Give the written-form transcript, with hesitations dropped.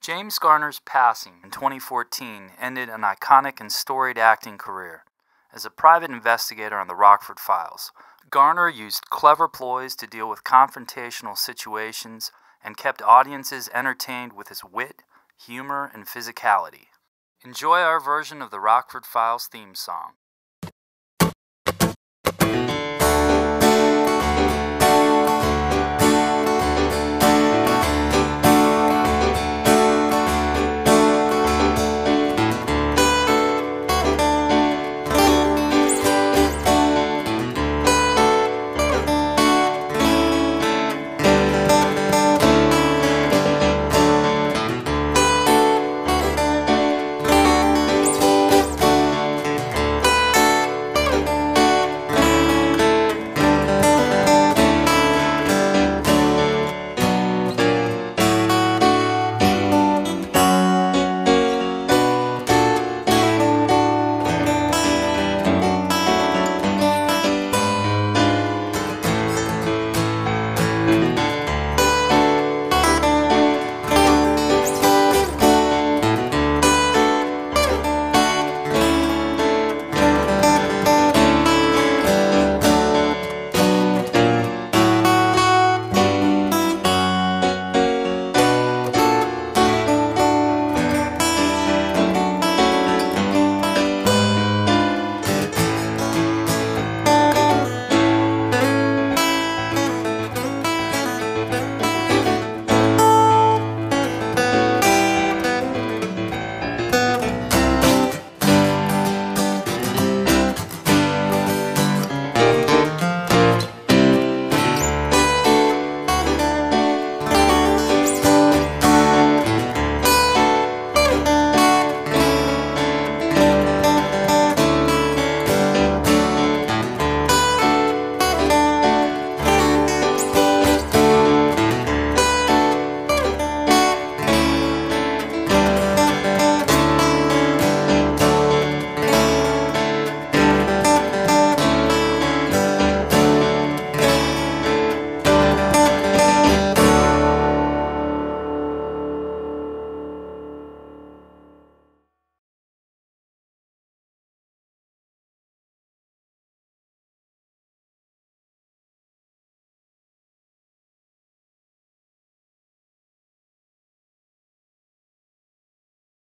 James Garner's passing in 2014 ended an iconic and storied acting career. As a private investigator on the Rockford Files, Garner used clever ploys to deal with confrontational situations and kept audiences entertained with his wit, humor, and physicality. Enjoy our version of the Rockford Files theme song.